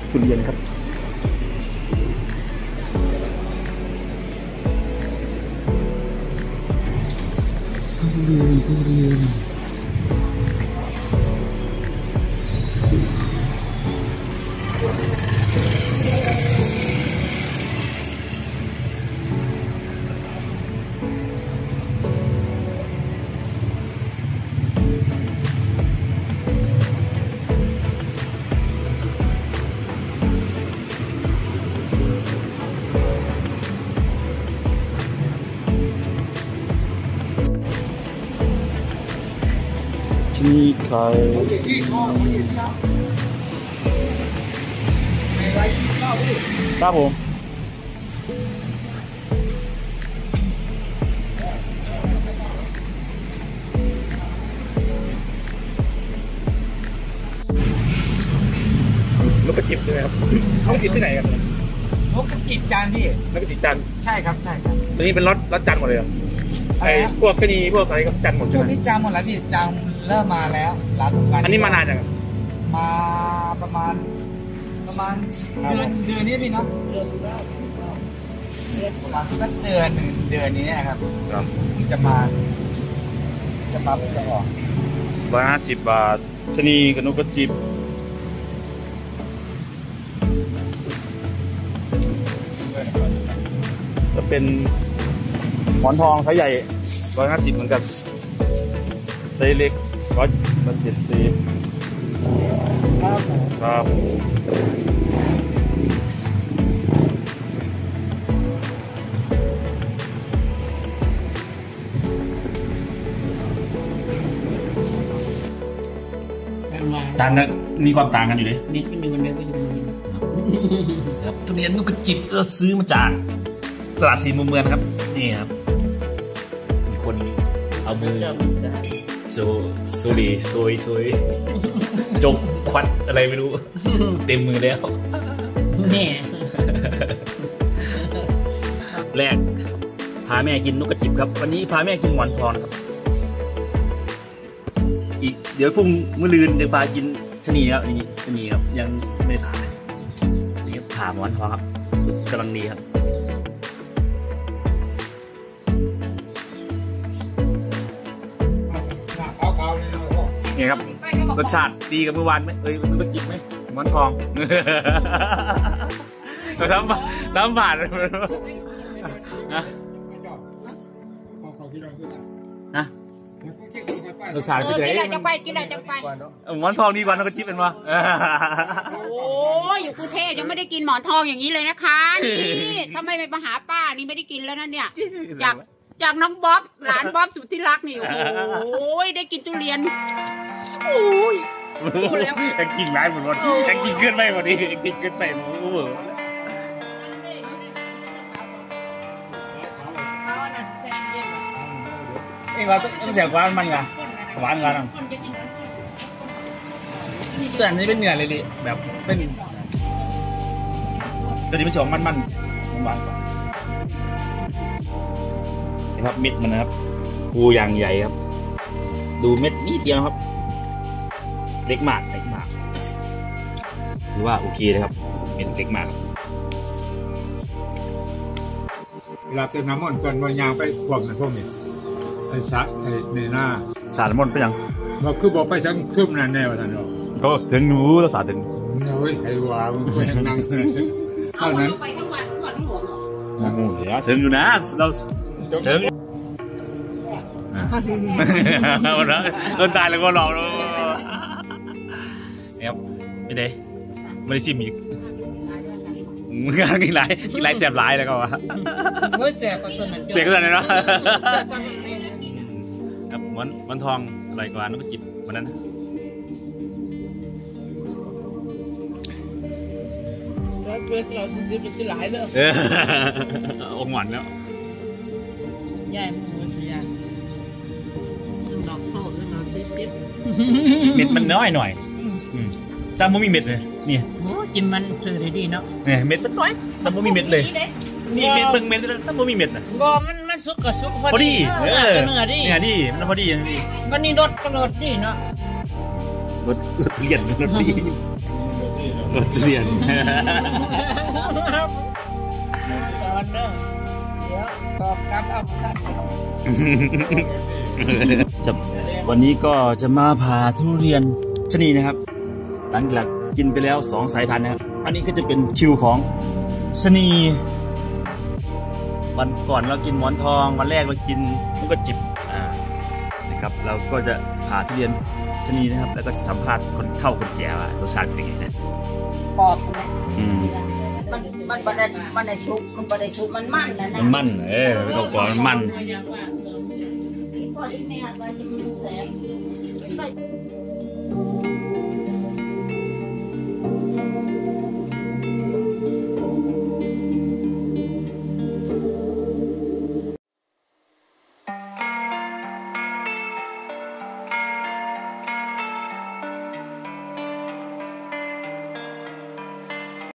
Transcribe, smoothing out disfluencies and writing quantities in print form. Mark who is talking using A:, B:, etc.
A: ทุเรียนครับทุเรียนนี่ใครครับผมนกกระจิบใช่ไหมครับนกกระจิบที่ไหนกัน
B: นกกระจิบจานพี่
A: นกกระจิบจัน
B: ใช่ครับใช่ครับ
A: ตัวนี้เป็นรถจันหมดเลยไอ้พวกชนีพวกอะไรก็จันหมด
B: ช่วงนี้จานหมดแล้วพี่จานเริ่มมาแล้วร้านกัน
A: อันนี้มานานจัง
B: มาประมาณเดือนนี้พี่เนาะประมาณสักเดือนนี้ครับจะมาจะออก
A: 150 บาทชนีกับนกกระจิบจะเป็นหมอนทองไซส์ใหญ่150เหมือนกันไซส์เล็ก170ครับต่างกันมีความต่างกันอยู่ดิ
C: เม็ดมันอยู่ในก็อยู่
A: ครับทุเรียนนกกระจิบก็ซื้อมาจากตลาดสี่มุมเมืองครับนี่ครับมีคนเอามือโซลีโซยจกควัดอะไรไม่รู้เต็มมือแล้ว
C: นี่
A: แรกพาแม่กินนกกระจิบครับวันนี้พาแม่กินหมอนทองครับอีกเดี๋ยวพรุ่งมื้อลืนเดี๋ยวพากินชะนีครับนี่ชะนีครับยังไม่ผ่านี่ครับผ่าหมอนทองครับสุดกำลังดีครับนี่ครับรสชาติดีกับเมื่อวานไหมนกกระจิบไหมหมอนทองน้ำบาดนะรสชาติเป็นไง
C: กินแล้วจะไป
A: หมอนทองดีกว่านกกระจิบเป็นวะ
C: โอ้ยอยู่กรุงเทพยังไม่ได้กินหมอนทองอย่างนี้เลยนะคะนี่ถ้าไม่ไปมาหาป้านี่ไม่ได้กินแล้วนั่นเนี่ยจากน้องบ๊อบหลานบ๊อบสุดที่รักนี่โอ้ยได้กินทุเรียนโอ้ย
A: ยังกินร้ายหมดวันยังกินเกินไปหมดดิกินเกินไปหมดเอ็งว่าต้องเสียหวานมันไงหวานกันแต่อันนี้เป็นเนื้อเลยแบบเป็นตัวนี้เป็นช่องมันหวานกว่านะครับเม็ดมันนะครับกูอย่างใหญ่ครับดูเม็ดนิดเดียวครับเล็กมากหรือว่าโอเคเลยครับเม็ดเล็กมาก
B: เวลาเติมน้ำมันก่อนวันยางไปขวบในพวกนี้ไอ้สะไอ้ในหน้า
A: สารมันไปยัง
B: บอกคือบอกไปสังคืบนั่นแน่ว่าท่าน
A: ก็ถึงรู้แล้วสารถึง
B: เฮ้ยไอ้ว่ามึงไปนั่งเท่านั้น
C: ไปทั้งวันทั้งหลวง
A: โอ้โหเดี๋ยวถึงอยู่นะเราถึงโดนตายแล้วก็หลอกเราเนี่ยไม่ได้ซิมอีกงานกี่ไรแจบหลายแล้วก็วะ
C: แจกกันตัวนั้น
A: แจกกันตัวนั้นเนาะครับมันทองอะไรกว่านกกระจิบวันนั้น
C: เราซื้อไปที่หลายเลย
A: องหวานแล้ว
C: ใหญ่มันใหญ่ดอกโตเราซื้อ
A: เม็ดมันน้อยหน่อยซาโมมีเม็ดเลยนี่
C: โอ้กินมันซื้อได้ดีเนาะ
A: เนี่ยเม็ดมันน้อยซาโมมีเม็ดเลยนี่เม็ดเบิ่งเม็ดซาโมมีเม็ดนะ
C: ก็มันสุกกับสุก
A: พอดี
C: เนื้อดี
A: เนี่ยดีมันพอดี
C: วันนี้รสก็รสดีเนาะ
A: รสเลี่ยนรสดีทุเรียนวันนี้ก็จะมาผ่าทุเรียนชะนีนะครับหลังจากกินไปแล้ว2 สายพันธุ์นะครับอันนี้ก็จะเป็นคิวของชะนีวันก่อนเรากินหมอนทองวันแรกเรากินลูกกระจิบนะครับเราก็จะผ่าทุเรียนชะนีนะครับแล้วก็จะสัมภาษณ์คนเฒ่าคนแก่ว่ารสชาติเป็นยังไงนะ
D: กรอบนะมันบันไดชุบมันบันไดชุบมันมันนะนะ
A: มันไม่ต้องกลัวมัน
D: พอที่แม่ว่าจะมีแสง